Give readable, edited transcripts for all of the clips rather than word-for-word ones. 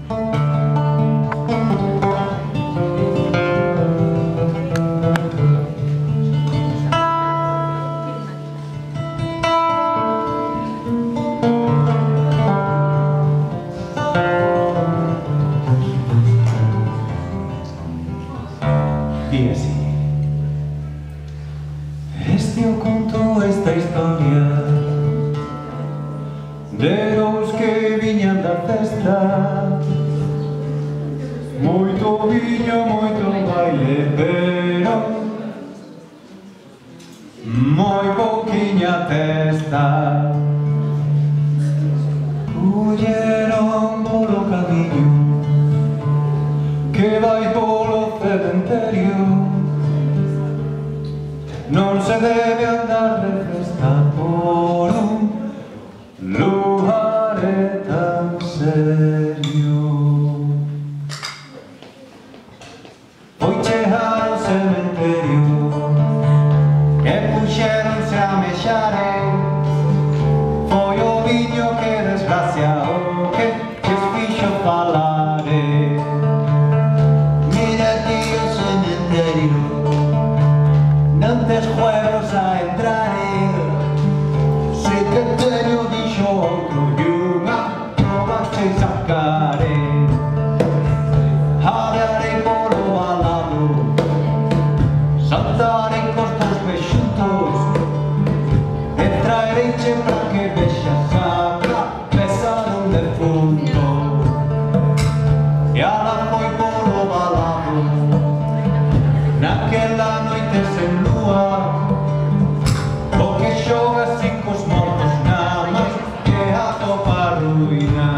Y así, eu conto esta historia de dous que viñan da festa. Moito viño, moito baile, pero moi pouquiña testa. Colleron polo camiño que vai polo cementerio. Non se debe andar de festa por un lugar tan serio. Foi chegar ao cementerio e puxéronse a mexare. Foi o viño que desgracia o que lles fixo falare. Mira aquí o cementerio, non tes juegos a entrar. Se que teño dixo outro e unha non che sacare. Hablarei polo alado, saltarei cos teus peixutos e traereiche para que vexas a cabeza dun defunto. E ala foi polo balado naquela noite sen lúa, o que xoga así cos mortos nada máis que atopa a ruína.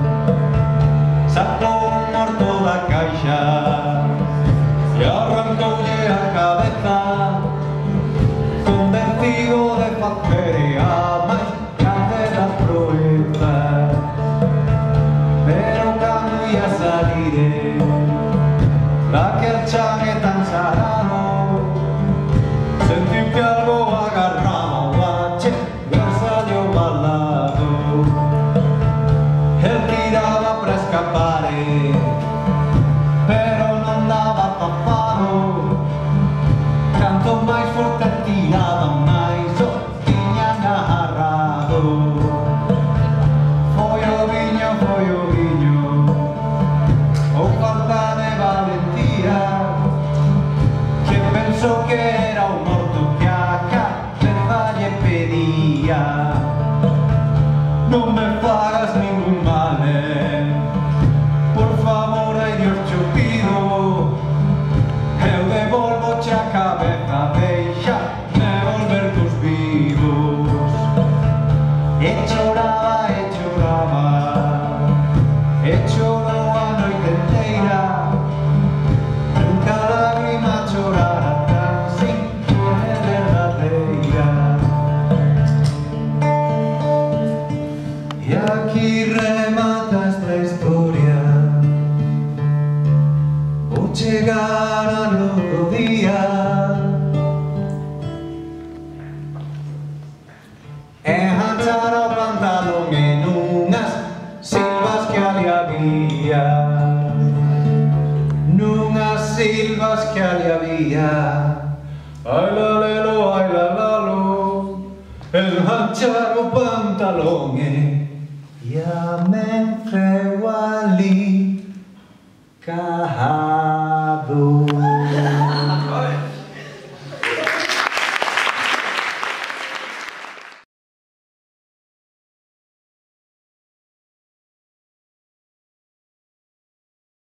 Sacou un morto da caixa e arrancoulle a cabeza, convencido de facer a máis grande das proezas. Pero cando ia salir daquel changue tan sagrado, sentiu que algo agarraba a chegarse ao balado. El tiraba para escapar, pero non daba papado. Canto máis forte tiraba, máis o tiñan agarrado. Foi o viño, ou falta de valentía, que pensou que era o morto que a cabeza lle pedía. Non me fagas ningún mal, por favor, ai Dios cho pido, eu devolvoche a cabeza, deixame volver cos vivos. E choraba, e chorou a noite inteira, nunca lágrima chorara tan simple e verdadeira. E aquí remata esta historia, o chegar al outro día, e enganchar o pantalón en unhas silvas que ali había, nunhas silvas que ali había. Ai la lelo, ai la lalo, enganchar o pantalón e a me